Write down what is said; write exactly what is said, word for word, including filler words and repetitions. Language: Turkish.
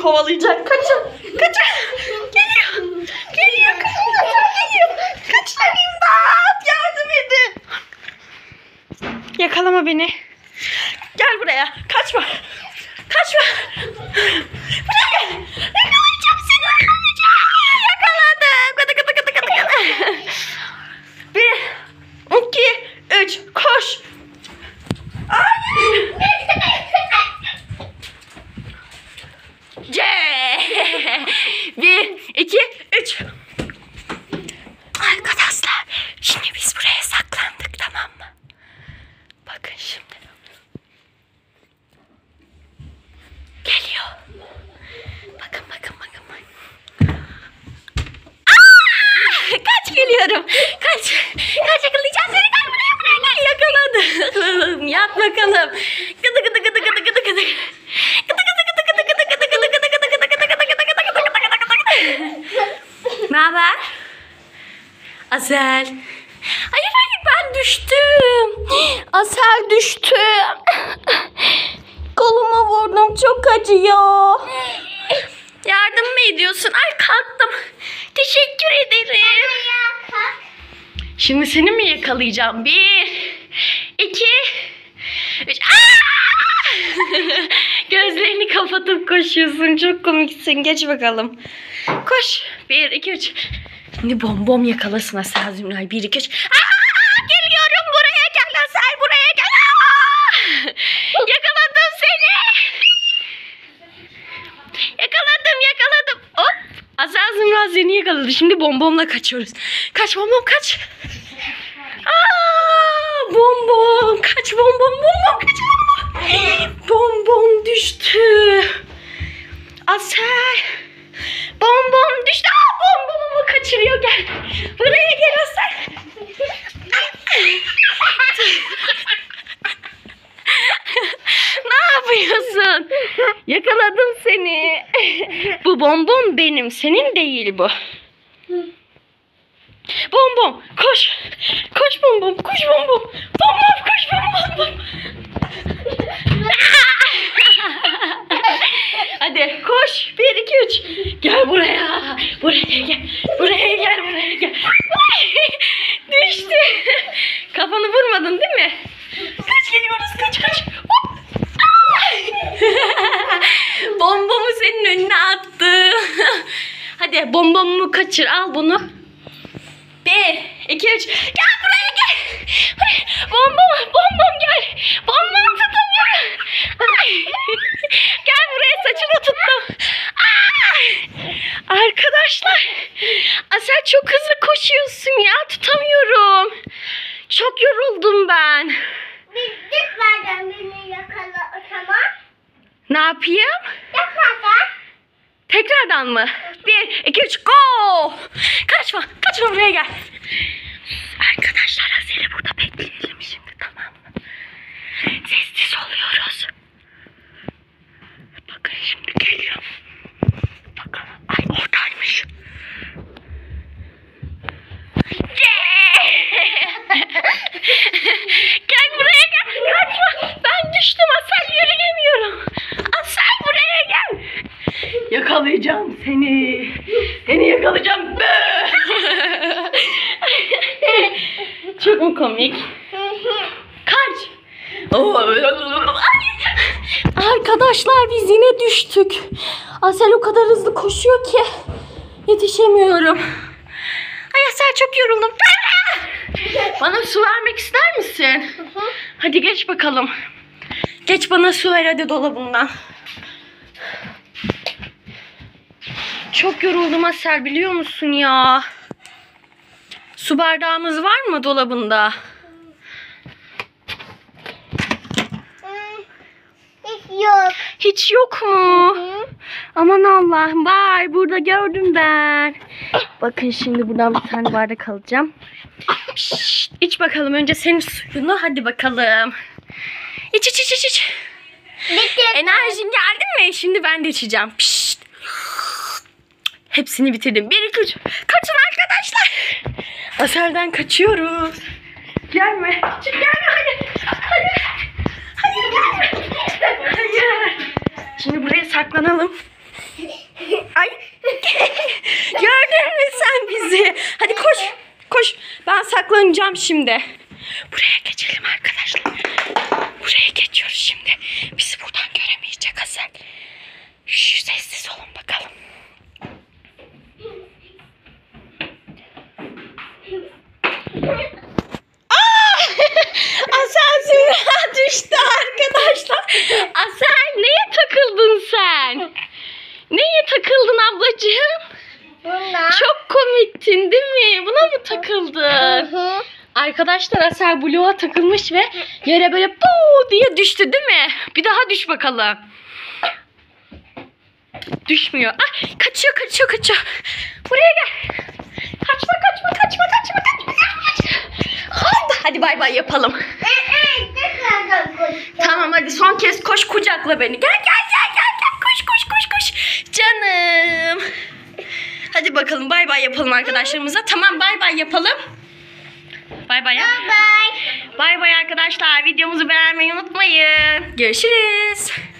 kovalayacak. Kaçın. Kaçın. Geliyor. Geliyor. Kaçın. Geliyor. Kaçın. İmdat. Yardım edin. Yakalama beni. Gel buraya. Kaçma. Kaçma. Buraya gel. Yakalayacağım seni. Yakalayacağım. Yakaladım. Kıdı kıdı kıdı kıdı kıdı. Bir, iki, üç. Koş. Ay. C. Bir, iki, üç. Arkadaşlar, şimdi biz buraya saklandık, tamam mı? Bakın şimdi. Geliyor. Bakın, bakın, bakın, bakın. Aa! Kaç geliyorum. Kaç. Kaç yakalayacağım seni. Gel buraya, buraya gel. Yakaladım. Yat bakalım. Gıdı gıdı gıdı gıdı gıdı gıdı. Gıdı gıdı gıdı gıdı gıdı gıdı gıdı gıdı gıdı gıdı gıdı gıdı gıdı gıdı gıdı gıdı. Ne haber? Asel. Hayır hayır, ben düştüm. Asel düştüm. Koluma vurdum, çok acıyor. Yardım mı ediyorsun? Ay kalktım. Teşekkür ederim. Şimdi seni mi yakalayacağım? Bir, iki, üç. Gözlerini kapatıp koşuyorsun. Çok komiksin. Geç bakalım. Koş. Bir, iki, üç. Şimdi bom bom yakalasın Asel Zümra'yı. Bir, iki, üç. Aa, geliyorum. Buraya gel Asel. Buraya gel. Aa, yakaladım seni. Yakaladım, yakaladım. Hop. Asel Zümra seni yakaladı. Şimdi bom bomla kaçıyoruz. Kaç bom bom, kaç. Aa, bom bom. Kaç bom bom, bom bom, kaç bom bom. Bom bom düştü. Asel. Bom bom düştü. Aa, bom bomumu kaçırıyor. Gel. Buraya gel Asel. Ne yapıyorsun? Yakaladım seni. Bu bonbon benim, senin değil bu. Bonbon, koş. Koş bonbon, koş bonbon. Bonbon, koş bonbon. Hadi koş. Bir, iki, üç. Gel buraya. Buraya gel. Buraya gel, buraya gel. Düştü. Kafanı vurmadın değil mi? Kaç, geliyoruz, kaç kaç. Hop. Bombomu senin önüne attı. Hadi bombomu kaçır, al bunu. Bir, iki, üç. Gel buraya gel. Bombom, bombom gel. Bombom tutamıyorum. Gel buraya, saçını tuttum. Arkadaşlar, Asel çok hızlı koşuyorsun ya, tutamıyorum. Çok yoruldum ben. Tekrardan beni yakala o zaman. Ne yapayım? Tekrardan. Tekrardan mı? Bir, iki, üç, go! Kaçma, kaçma, buraya gel. Arkadaşlar, Asel'i burada bekleyelim şimdi, tamam mı? Sessiz oluyoruz. Bakın şimdi geliyor. Bakalım. Ay, oradaymış. Gel buraya gel. Kaçma. Ben düştüm Asel, yürüyemiyorum. Asel buraya gel. Yakalayacağım seni. Seni yakalayacağım. Çok mu komik? Kaç. Arkadaşlar, biz yine düştük. Asel o kadar hızlı koşuyor ki yetişemiyorum. Ay Asel, çok yoruldum. Bana su vermek ister misin? Hadi geç bakalım. Geç, bana su ver hadi dolabından. Çok yoruldum Asel, biliyor musun ya? Su bardağımız var mı dolabında? Hiç yok. Hiç yok mu? Hı-hı. Aman Allah'ım, var burada, gördüm ben. Bakın şimdi buradan bir tane bardak alacağım. Şşt, iç bakalım önce senin suyunu, hadi bakalım. İç iç iç iç iç. Bitti. Enerjin geldi mi? Şimdi ben de içeceğim. Pişt. Hepsini bitirdim. Bir, iki, üç. Kaçın arkadaşlar. Asel'den kaçıyoruz. Gelme. Çık, gelme. Hadi. Hadi. Hadi gelme. Hayır. Şimdi buraya saklanalım. Ay. Gördün mü sen bizi? Hadi koş. Koş. Ben saklanacağım şimdi. Buraya geçelim arkadaşlar. Buraya geçiyoruz şimdi. Bizi buradan göremeyecek Asel. Şş, sessiz olun bakalım. Aa! Asel Zümra düştü arkadaşlar. Asel neye takıldın sen? Neye takıldın ablacığım? Buna. Çok komiktin değil mi? Buna mı takıldın? Hı. Arkadaşlar Asel bloğa takılmış ve yere böyle puu diye düştü değil mi? Bir daha düş bakalım. Düşmüyor. Ah, kaçıyor kaçıyor kaçıyor. Buraya gel. Kaçma kaçma kaçma kaçma kaçma. kaçma. Hadi, hadi bay bay yapalım. Evet, tekrardan koş. Tamam hadi son kez koş kucakla beni. Gel gel gel gel gel koş koş koş koş. Canım. Hadi bakalım bay bay yapalım arkadaşlarımıza. Tamam bay bay yapalım. Bay bay yap. Bye bye. Bay bay arkadaşlar. Videomuzu beğenmeyi unutmayın. Görüşürüz.